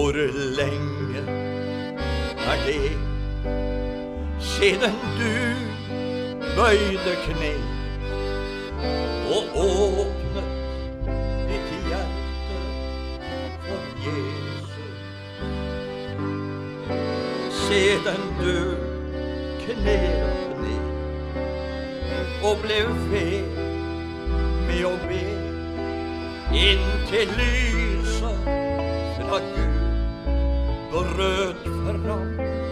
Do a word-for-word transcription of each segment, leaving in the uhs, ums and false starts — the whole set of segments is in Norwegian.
Hvor lenge er det siden du bøyde kne og åpnet ditt hjerte for Jesus? Siden du knep ned og ble ved med å be inntil lyset fra Gud brøt fram.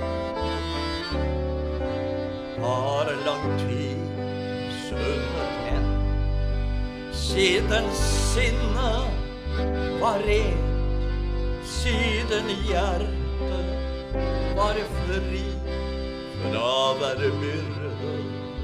Har lang tid svunnet hen siden sinnet var rent, siden hjertet var fri fra hver byrde.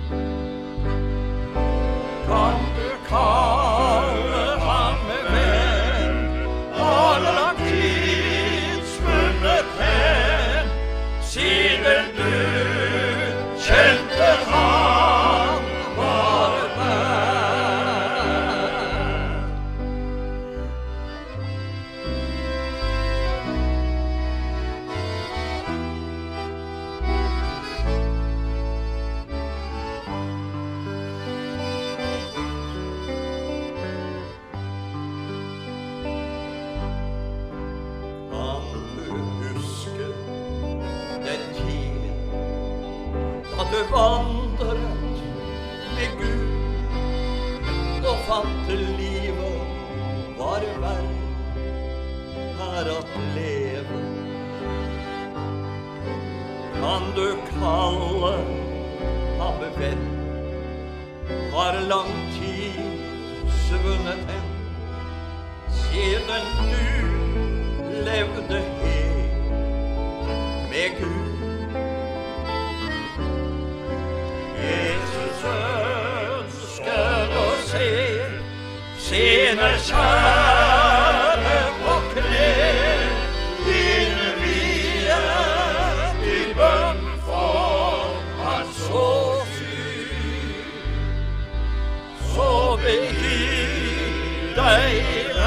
Kan du kalle ham venn? Har lang tid svunnet hen siden du kjente han var vær. Kan du huske den tid da du vandret med Gud og fant livet var verd her at leve? Kan du kalle ham venn? Har lang tid svunnet hen siden du levde helt med Gud? Jesus ønsker å se sine kjære på kne, innvie til bønn for hans åsyn. Så begir deg